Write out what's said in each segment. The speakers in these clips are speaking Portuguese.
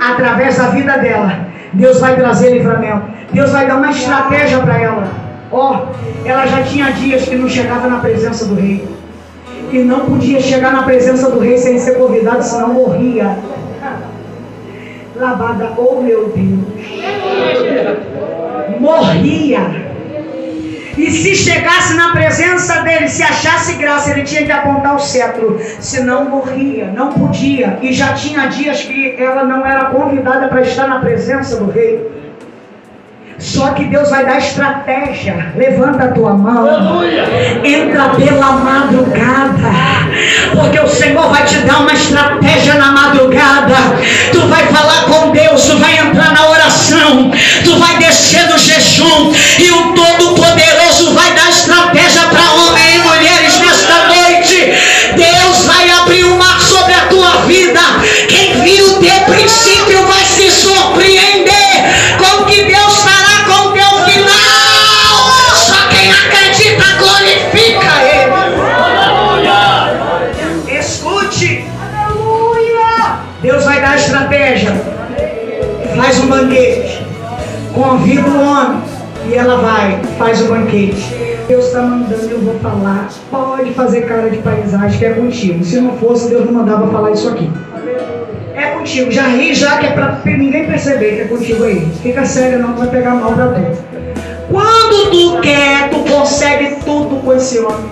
através da vida dela, Deus vai trazer livramento. Deus vai dar uma estratégia para ela. Ela já tinha dias que não chegava na presença do rei. E não podia chegar na presença do rei sem ser convidado, senão morria. Lavada, meu Deus. Morria. E se chegasse na presença dele, se achasse graça, ele tinha que apontar o cetro, senão morria, não podia. E já tinha dias que ela não era convidada para estar na presença do rei. Só que Deus vai dar estratégia. Levanta a tua mão. Aleluia. Entra pela madrugada, porque o Senhor vai te dar uma estratégia na madrugada. Tu vai falar com Deus, tu vai entrar na oração, tu vai descer no jejum, e o Todo-Poderoso vai dar estratégia para homens e mulheres nesta noite. Deus vai abrir o mar sobre a tua vida. Quem viu de princípio vai se surpreender com o que Deus fará com o teu final. Só quem acredita glorifica Ele. Aleluia. Escute. Aleluia. Deus vai dar estratégia. Faz um banquete. Convida o homem. E ela vai, faz o banquete. Deus está mandando, eu vou falar. Pode fazer cara de paisagem, que é contigo. Se não fosse, Deus não mandava falar isso aqui. É contigo, já ri, já que é para ninguém perceber que é contigo aí. Fica sério, não vai pegar mal pra tu. Quando tu quer, tu consegue tudo com esse homem.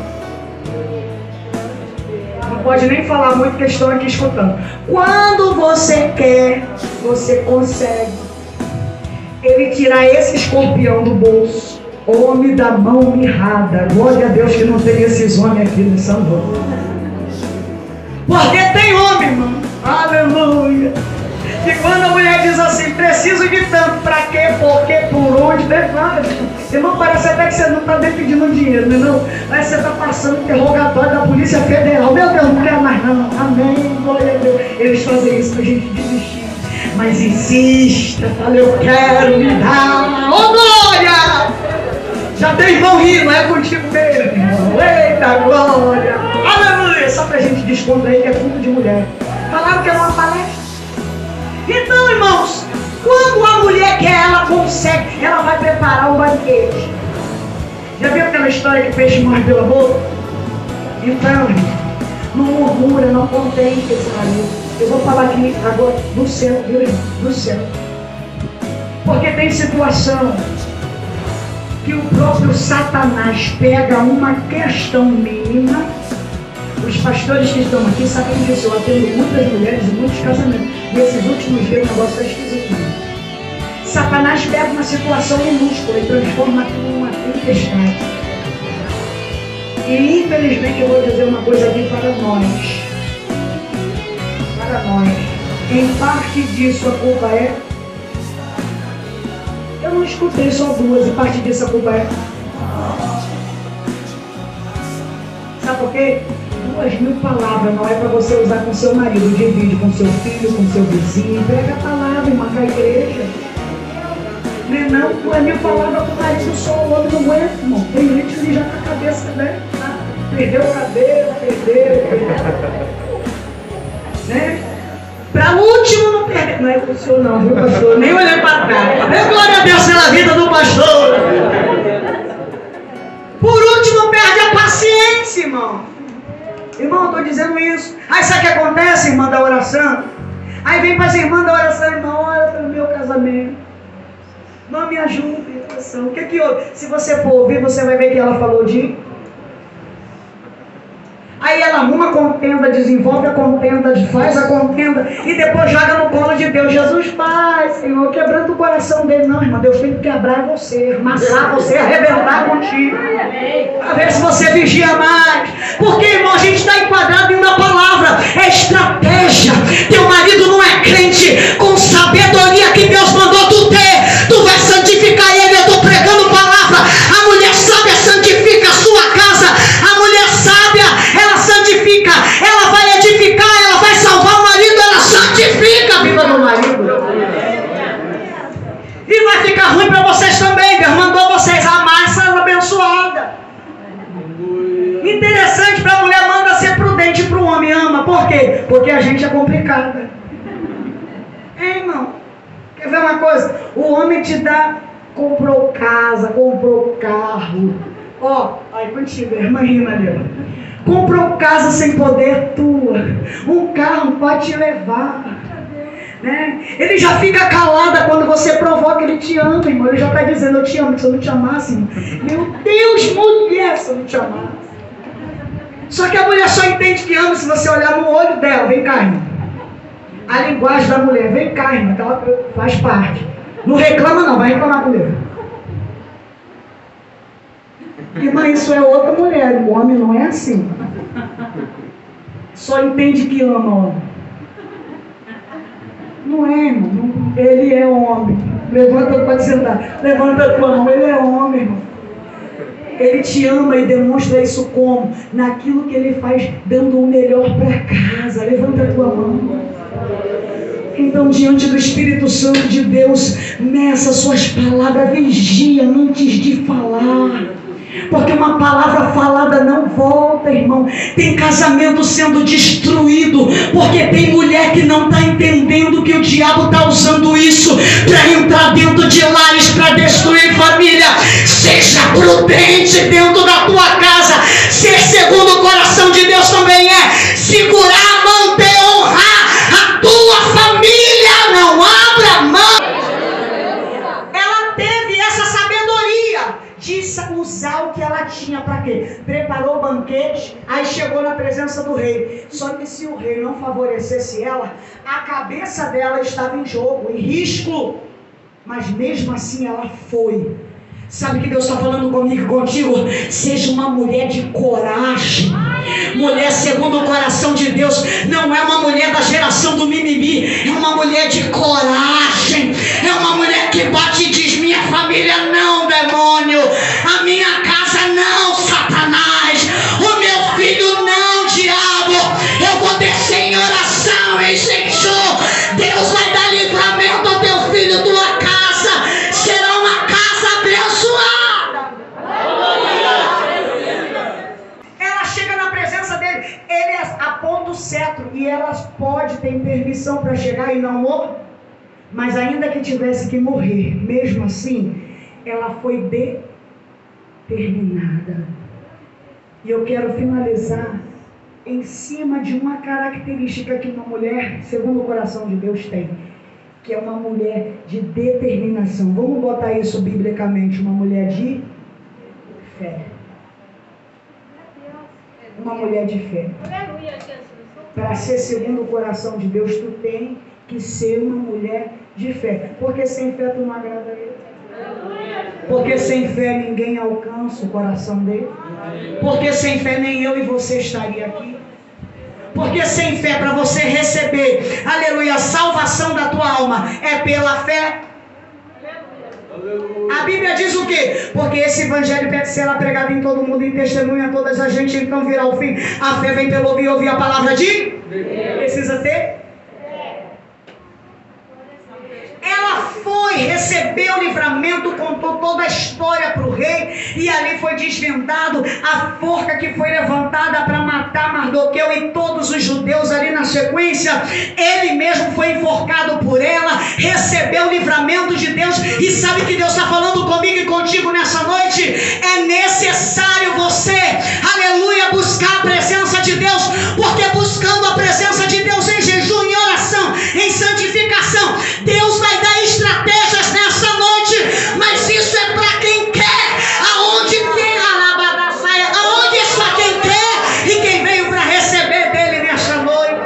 Não pode nem falar muito, que estão aqui escutando. Quando você quer, você consegue. Ele tirar esse escorpião do bolso. Homem da mão mirrada. Glória a Deus que não tem esses homens aqui nessa noite. Porque tem homem, irmão. Aleluia. E quando a mulher diz assim, preciso de tanto, pra quê? Por quê? Por onde? Irmão, parece até que você não está pedindo dinheiro, não? Mas você está passando interrogatório da Polícia Federal. Meu Deus, não quero mais não. Amém, glória a Deus. Eles fazem isso pra gente desistir. Mas insista, fala, eu quero me dar. Ô glória! Já tem irmão rindo, é contigo mesmo, irmão. Eita glória! Aleluia! Só pra gente descontrair que é tudo de mulher. Falaram que era uma palestra. Então, irmãos, quando a mulher quer, ela consegue, ela vai preparar um banquete. Já viu aquela história que peixe morre pela boca? Então, não murmura, não contém esse marido. Eu vou falar aqui agora do céu, viu, irmão? Do céu. Porque tem situação que o próprio Satanás pega uma questão mínima. Os pastores que estão aqui sabem disso. Eu atendo muitas mulheres e muitos casamentos. Nesses últimos dias o negócio está esquisito. Satanás pega uma situação minúscula e transforma aquilo numa tempestade. E infelizmente eu vou dizer uma coisa aqui para nós. Para nós. Em parte disso a culpa é. Eu não escutei só duas, e parte disso a culpa é. Sabe por quê? 2.000 palavras não é para você usar com seu marido, divide com seu filho, com seu vizinho, prega a palavra e marca a igreja. Não é não? 2.000 palavras para o marido só, o homem não aguenta, irmão. Tem gente que já está com a cabeça, né? Perdeu o cabelo, perdeu. Né? Para o último não perder. Não é com o senhor não, viu, pastor? Nem olhando para trás. Dê glória a Deus pela vida do pastor. Por último, perde a paciência, irmão. Irmão, eu estou dizendo isso. Aí sabe o que acontece, irmã da oração? Aí vem para as irmãs da oração, irmão, ora pelo meu casamento. Não me ajuda em oração. O que que houve? Se você for ouvir, você vai ver que ela falou de... Aí ela arruma a contenda, desenvolve a contenda, faz a contenda e depois joga no colo de Deus. Jesus faz, Senhor, quebrando o coração dele. Não, irmão, Deus tem que quebrar você, amassar você, arrebentar contigo. Para ver se você vigia mais. Porque, irmão, a gente está enquadrado dentro da palavra. É estratégia. Teu marido não é crente. Com sabedoria que Deus mandou tu ter, tu vai santificar ele. Eu estou pregando palavra. A mulher sábia santifica a sua casa. A mulher sábia, ela santifica, ela vai edificar, ela vai salvar o marido, ela santifica a vida do marido. E vai ficar ruim para vocês também. Deus mandou vocês amar essa abençoada. Interessante, para a mulher manda ser prudente, para o homem ama. Por quê? Porque a gente é complicada. Irmão, quer ver uma coisa? O homem te dá, comprou casa, comprou carro. Ó, aí contigo, irmã Rina ali. Comprou casa sem poder tua. Um carro pode te levar. Né? Ele já fica calado quando você provoca, ele te ama, irmão. Ele já está dizendo, eu te amo, se eu não te amasse, irmão. Meu Deus, mulher, se eu não te amasse. Só que a mulher só entende que ama se você olhar no olho dela. Vem cá, irmão. A linguagem da mulher, vem cá, irmão, que ela faz parte. Não reclama não, vai reclamar comigo. Irmã, isso é outra mulher. O homem não é assim. Só entende que ama o homem. Não é, irmão. Não, ele é homem. Levanta, pode sentar. Levanta a tua mão. Ele é homem, irmão. Ele te ama e demonstra isso como? Naquilo que ele faz, dando o melhor para casa. Levanta a tua mão. Então, diante do Espírito Santo de Deus, meça suas palavras, vigia antes de falar. Porque uma palavra falada não volta, irmão. Tem casamento sendo destruído porque tem mulher que não está entendendo que o diabo está usando isso para entrar dentro de lares, para destruir família. Seja prudente dentro da tua casa. Ser segundo o coração de Deus também é segurar, manter, honrar a tua família. Não abra mão. Ela teve essa sabedoria de usar o que ela tinha para quê? Preparou o banquete, aí chegou na presença do rei. Só que se o rei não favorecesse ela, a cabeça dela estava em jogo, em risco. Mas mesmo assim ela foi. Sabe o que Deus está falando comigo e contigo? Seja uma mulher de coragem. Mulher segundo o coração de Deus. Não é uma mulher da geração do mimimi. É uma mulher de coragem. É uma mulher que bate e diz: minha família não, demônio. A minha casa não, Satanás. O meu filho não, diabo. Eu vou descer em oração, em jejum. Deus vai dar livramento ao teu filho, tua casa. Será uma casa abençoada. Ela chega na presença dele, ele aponta o cetro e ela pode ter permissão para chegar e não morrer. Mas ainda que tivesse que morrer, mesmo assim, ela foi determinada. E eu quero finalizar em cima de uma característica que uma mulher, segundo o coração de Deus, tem, que é uma mulher de determinação. Vamos botar isso biblicamente, uma mulher de fé. Uma mulher de fé. Para ser segundo o coração de Deus, tu tem que ser uma mulher de fé. Porque sem fé tu não agrada a Ele. Porque sem fé ninguém alcança o coração dele. Porque sem fé nem eu e você estaria aqui. Porque sem fé, para você receber, aleluia, a salvação da tua alma é pela fé. A Bíblia diz o quê? Porque esse evangelho será pregado em todo mundo, em testemunha a todas as gente, então virá o fim. A fé vem pelo ouvir a palavra de Deus. Precisa ter? Ela foi, recebeu o livramento, contou toda a história para o rei, e ali foi desvendado a forca que foi levantada para matar Mardoqueu e todos os judeus ali na sequência. Ele mesmo foi enforcado por ela, recebeu o livramento de Deus. E sabe que Deus está falando comigo e contigo nessa noite? É necessário você, aleluia, buscar a presença de Deus, porque buscando a presença de Deus em jejum, em oração, em santificação, Deus vai dar estratégias nessa noite, mas isso é para quem quer. Aonde tem a saia, aonde é só quem quer e quem veio para receber dele nessa noite.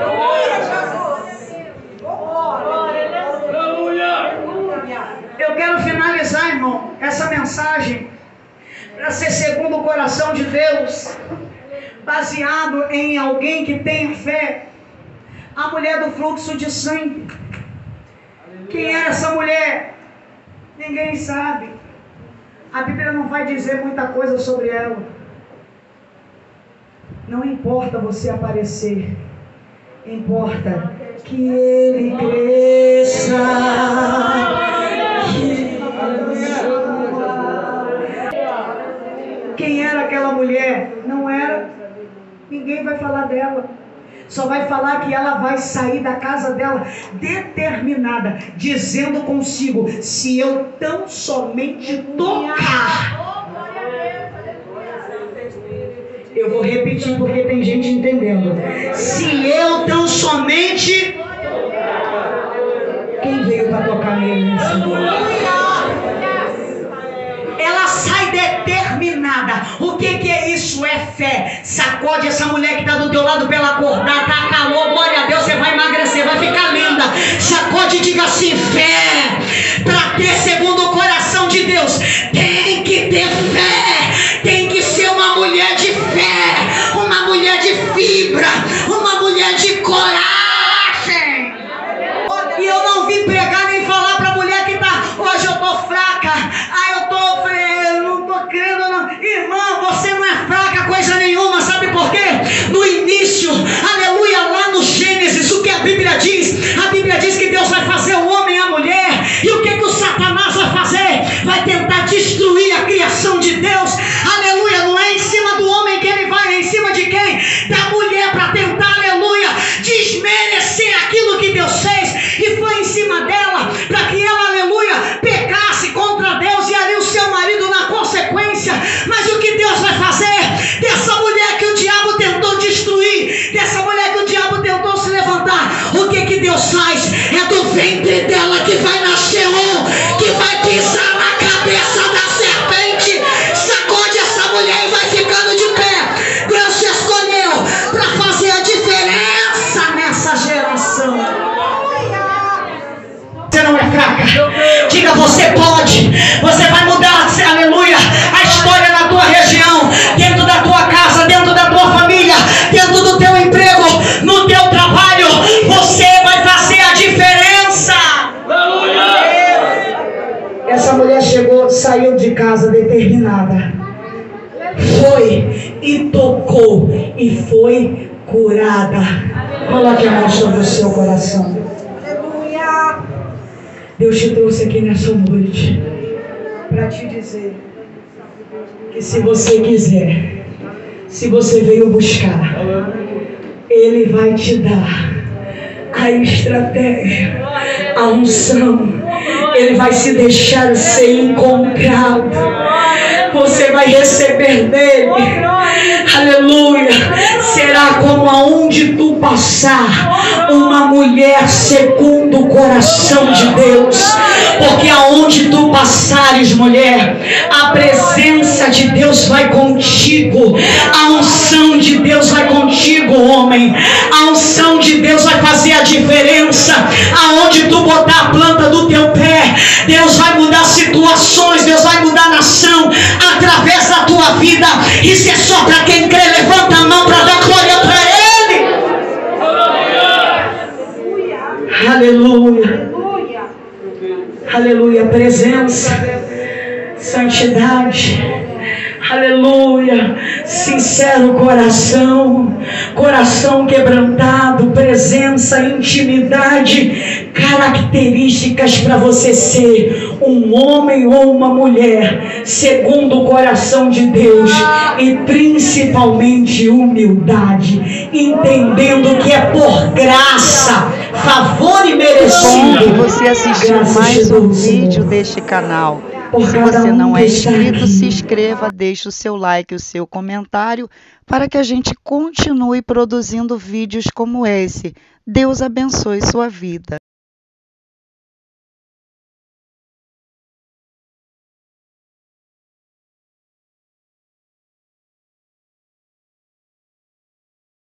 Eu quero finalizar, irmão, essa mensagem para ser segundo o coração de Deus, baseado em alguém que tem fé. A mulher do fluxo de sangue. Quem era essa mulher? Ninguém sabe. A Bíblia não vai dizer muita coisa sobre ela. Não importa você aparecer. Importa que ele cresça. Quem era aquela mulher? Não era. Ninguém vai falar dela. Só vai falar que ela vai sair da casa dela determinada, dizendo consigo: se eu tão somente tocar. Eu vou repetir porque tem gente entendendo. Se eu tão somente. Quem veio para tocar nele nesse mundo? Ela sai determinada. O que é isso? É fé. Sacode essa mulher que está do teu lado para ela acordar. Tá calor, glória a Deus, você vai emagrecer, vai ficar linda. Sacode e diga assim: fé. Para ter segundo o coração de Deus, tem que ter fé. Tem que ser uma mulher de fé, uma mulher de fibra, uma mulher de coragem. E eu não vim pregar nem falar para a mulher que está: hoje eu estou fraca, eu não estou crendo não. Irmã, você não é fraca coisa nenhuma, sabe por quê? No início, aleluia, lá no Gênesis, o que a Bíblia diz? A Bíblia diz que Deus vai fazer o homem e a mulher. E o que o Satanás vai fazer? Vai tentar destruir a criação de Deus. Aleluia, não é em cima do homem que ele vai, é em cima de quem? Da mulher, para tentar, aleluia, desmerecer aquilo que Deus fez. E foi em cima dela, para que ela, aleluia, pecasse contra Deus e ali o seu marido na consequência. Mas o que Deus vai fazer? Dessa mulher que o diabo tentou destruir, dessa mulher que o diabo tentou se levantar, o que Deus faz? É do ventre dela que vai nascer um que vai pisar na cabeça da serpente. Sacode essa mulher e vai ficando de pé. Deus te escolheu para fazer a diferença nessa geração. Você não é fraca. Diga: você pode. Você vai mudar, aleluia, a história na tua região, dentro da tua casa, dentro da tua família, dentro do teu emprego, no teu trabalho. Você vai fazer a diferença. Essa mulher chegou, saiu de casa determinada. Foi e tocou e foi curada. Coloque a mão sobre o seu coração. Deus te trouxe aqui nessa noite para te dizer que se você quiser, se você veio buscar, Ele vai te dar a estratégia, a unção. Ele vai se deixar ser encontrado. Você vai receber dele. Aleluia. Será como aonde tu passar, uma mulher segundo o coração de Deus. Porque aonde tu passares, mulher, a presença de Deus vai contigo. A unção de Deus vai contigo, homem. A unção de Deus vai fazer a diferença. Aonde tu botar a planta do teu pé, Deus vai mudar situações, Deus vai mudar a nação através da tua vida. Isso é só para quem crê. Levanta a mão para dar glória para Ele. Aleluia. Aleluia. Presença, santidade. Aleluia. Sincero coração, coração quebrantado, presença, intimidade, características para você ser um homem ou uma mulher segundo o coração de Deus, e principalmente humildade, entendendo que é por graça, favor e merecido. Que você assistiu mais um vídeo deste canal. Se você não é inscrito, se inscreva, deixe o seu like, o seu comentário, para que a gente continue produzindo vídeos como esse. Deus abençoe sua vida.